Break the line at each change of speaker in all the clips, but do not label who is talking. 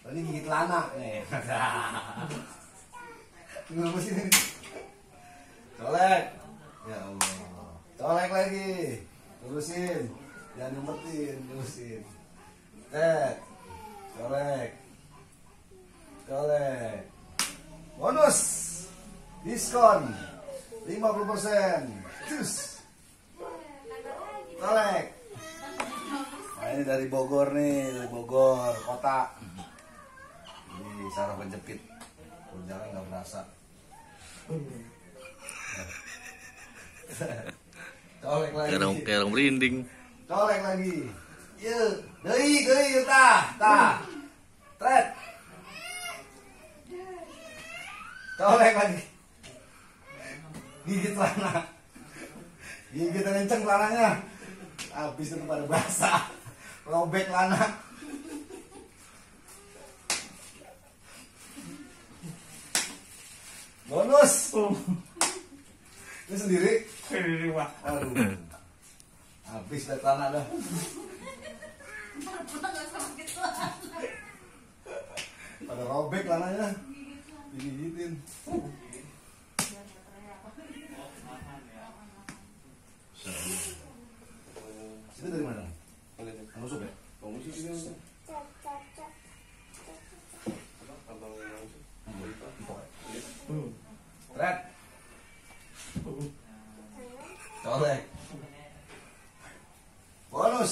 Ini gigit lana nih. Tunggu sini. Colek. Ya Allah. Colek lagi. Terusin. Jangan nyempetin, terusin. Colek. Colek. Bonus. Diskon 50%. Cus. Colek. Nah, ini dari Bogor nih, dari Bogor kota. Ini saraf penjepit. Jalan nggak berasa. Colek lagi.
Kayak orang merinding.
Colek lagi. Yuk, deui tah. Tret. Colek lagi. Gigit lana. Gigit kenceng lananya. Habis itu pada basah. Robek lana. Bonus. Ini sendiri.
Wah.
Aduh. Habis dah tanah dah. Pada robek lananya. Digigitin. Itu dari mana? Nusuk ya? Red. Colek. Bonus.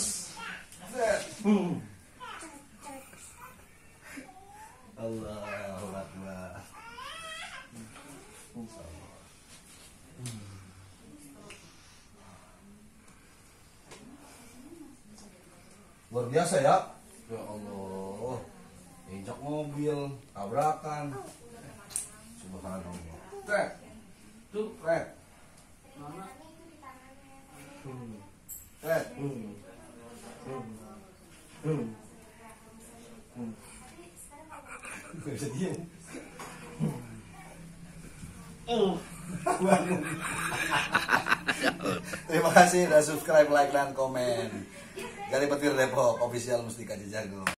Allahu Akbar. Luar biasa ya. Ya Allah. Injak mobil, tabrakan. Subhanallah. Trek. Tuh, trek. Trek. Gak bisa diem. Terima kasih sudah subscribe, like, dan komen. Dari Petir Depok, official Mustika Jago.